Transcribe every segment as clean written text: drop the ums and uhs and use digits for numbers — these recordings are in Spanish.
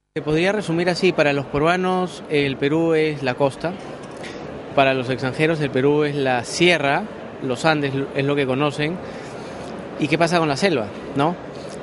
Se podría resumir así: para los peruanos el Perú es la costa, para los extranjeros el Perú es la sierra, los Andes es lo que conocen. ¿Y qué pasa con la selva? ¿No?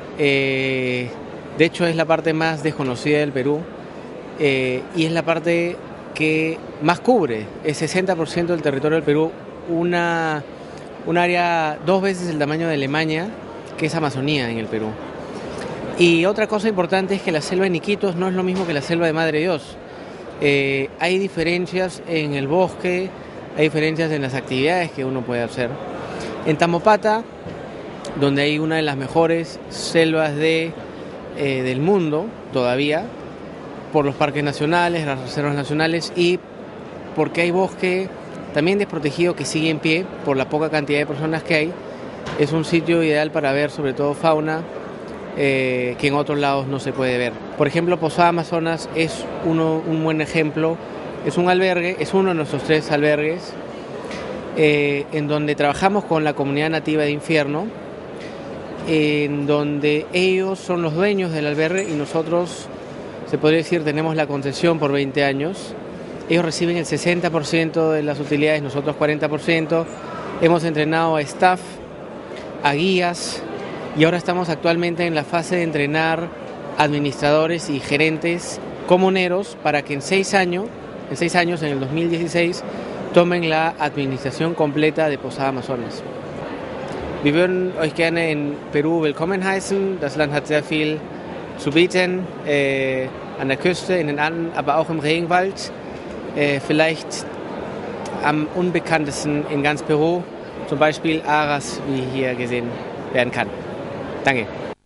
De hecho es la parte más desconocida del Perú, y es la parte que más cubre, el 60% del territorio del Perú, un área 2 veces el tamaño de Alemania, que es Amazonía en el Perú. Y otra cosa importante es que la selva en Iquitos no es lo mismo que la selva de Madre Dios. Hay diferencias en el bosque, hay diferencias en las actividades que uno puede hacer. En Tamopata, donde hay una de las mejores selvas del mundo todavía, por los parques nacionales, las reservas nacionales, y porque hay bosque también desprotegido que sigue en pie por la poca cantidad de personas que hay. Es un sitio ideal para ver sobre todo fauna que en otros lados no se puede ver. Por ejemplo, Posada Amazonas es un buen ejemplo. Es un albergue, es uno de nuestros 3 albergues, en donde trabajamos con la comunidad nativa de Infierno, en donde ellos son los dueños del albergue y nosotros, se podría decir, tenemos la concesión por 20 años. Ellos reciben el 60% de las utilidades, nosotros 40%. Hemos entrenado a staff, a guías, y ahora estamos actualmente en la fase de entrenar administradores y gerentes comuneros para que en 6 años, en el 2016, tomen la administración completa de Posada Amazonas. Wir würden euch gerne in Peru willkommen heißen. Das Land hat sehr viel zu bieten, an der Küste, in den Anden, aber auch im Regenwald. Vielleicht am unbekanntesten in ganz Peru, zum Beispiel Aras, wie hier gesehen werden kann. Danke.